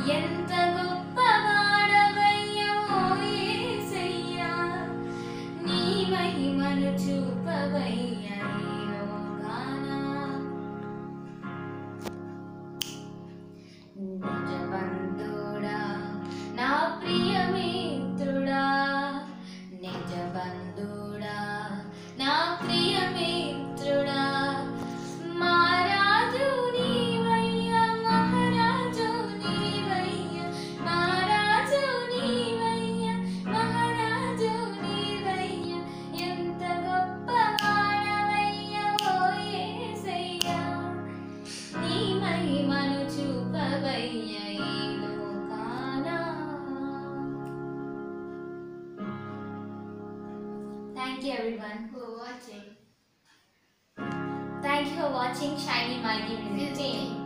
ఎంత గొప్పవాడవయ్యా ఓ యేసయ్యా, నీ మహిమను చూపవయ్యా ఈ లోకాన. నిజ బంధుడా నా ప్రియ మిత్రుడా, నిజ బంధుడా నా ప్రియ మిత్రుడా, మా రాజు నీవయ్యా, మహారాజు నీవయ్యా, మా రాజు నీవయ్యా, మహారాజు నీవయ్యా, ఎంత గొప్పవాడవయ్యా ఓ యేసయ్యా, నీ మహిమను చూపవయ్యా ఈ లోకాన. Thank you everyone for watching. Thank you for watching Shiny Mighty Music Team.